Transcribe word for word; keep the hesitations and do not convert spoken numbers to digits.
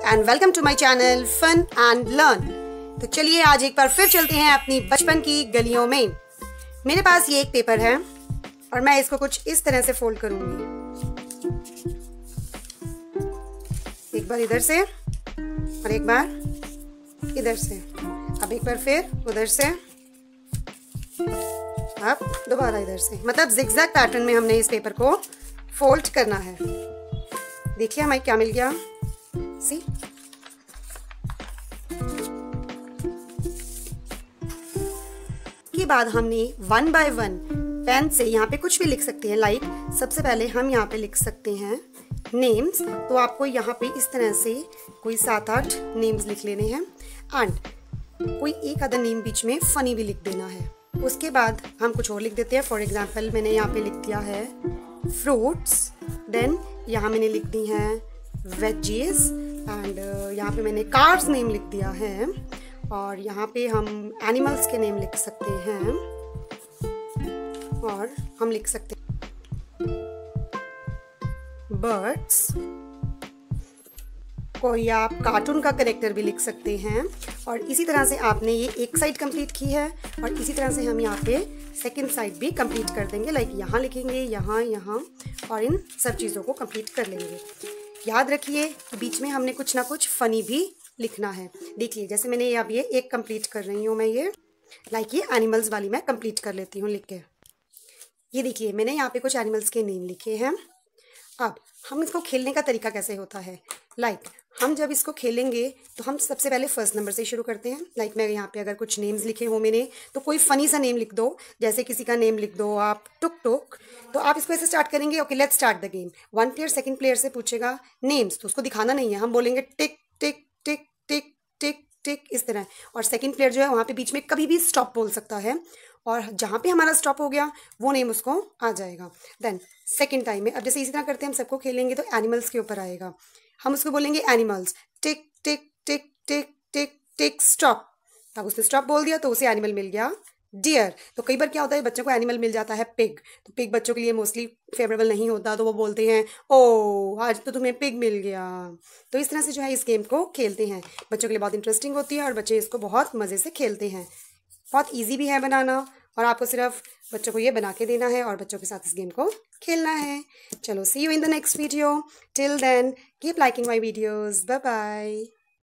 And welcome to my channel fun and learn. तो चलिए आज एक बार फिर चलते हैं अपनी बचपन की गलियों में। मेरे पास ये एक पेपर है और मैं इसको कुछ इस तरह से फोल्ड करूंगी, एक बार इधर से और एक बार इधर से, अब एक बार फिर उधर से, अब दोबारा इधर से। मतलब जिगजैग पैटर्न में हमने इस पेपर को फोल्ड करना है। देखिए हमें क्या मिल गया, सी। के बाद हमने वन बाय वन पेन से यहाँ पे कुछ भी लिख सकते हैं। लाइक सबसे पहले हम यहाँ पे लिख सकते हैं नेम्स। तो आपको यहाँ पे इस तरह से कोई सात आठ नेम्स लिख लेने हैं एंड कोई एक आधा नेम बीच में फनी भी लिख देना है। उसके बाद हम कुछ और लिख देते हैं। फॉर एग्जाम्पल मैंने यहाँ पे लिख दिया है फ्रूट्स, देन यहाँ मैंने लिख दी हैं वेजीज एंड यहाँ पे मैंने कार्स नेम लिख दिया है और यहाँ पे हम एनिमल्स के नेम लिख सकते हैं और हम लिख सकते हैं बर्ड्स। कोई आप कार्टून का कैरेक्टर भी लिख सकते हैं। और इसी तरह से आपने ये एक साइड कंप्लीट की है और इसी तरह से हम यहाँ पे सेकंड साइड भी कंप्लीट कर देंगे। लाइक यहाँ लिखेंगे, यहाँ यहाँ और इन सब चीज़ों को कंप्लीट कर लेंगे। याद रखिए कि बीच में हमने कुछ ना कुछ फनी भी लिखना है। देखिए जैसे मैंने अब ये एक कंप्लीट कर रही हूँ मैं, ये लाइक ये एनिमल्स वाली मैं कंप्लीट कर लेती हूँ लिख के। ये देखिए मैंने यहाँ पे कुछ एनिमल्स के नेम लिखे हैं। अब हम इसको खेलने का तरीका कैसे होता है, लाइक like, हम जब इसको खेलेंगे तो हम सबसे पहले फर्स्ट नंबर से शुरू करते हैं। लाइक like मैं यहाँ पे अगर कुछ नेम्स लिखे हो मैंने, तो कोई फनी सा नेम लिख दो। जैसे किसी का नेम लिख दो आप टुक टुक, तो आप इसको ऐसे स्टार्ट करेंगे। Okay let's start the game. One player second player से पूछेगा नेम्स, तो उसको दिखाना नहीं है, हम बोलेंगे टिक टिक टिक टिक टिक टिक इस तरह। और सेकंड प्लेयर जो है वहाँ पे बीच में कभी भी स्टॉप बोल सकता है और जहाँ पे हमारा स्टॉप हो गया वो नेम उसको आ जाएगा। देन सेकंड टाइम में अब जैसे इसी तरह करते हैं हम सबको खेलेंगे तो एनिमल्स के ऊपर आएगा। हम उसको बोलेंगे एनिमल्स, टिक टिक टिक टिक टिक टिक स्टॉप। तब उसने स्टॉप बोल दिया तो उसे एनिमल मिल गया डियर। तो कई बार क्या होता है बच्चों को एनिमल मिल जाता है पिग, तो पिग बच्चों के लिए मोस्टली फेवरेबल नहीं होता, तो वो बोलते हैं ओ आज तो तुम्हें पिग मिल गया। तो इस तरह से जो है इस गेम को खेलते हैं। बच्चों के लिए बहुत इंटरेस्टिंग होती है और बच्चे इसको बहुत मज़े से खेलते हैं। बहुत ईजी भी है बनाना और आपको सिर्फ बच्चों को ये बना के देना है और बच्चों के साथ इस गेम को खेलना है। चलो see you in the next video. Till then keep liking my videos. Bye bye.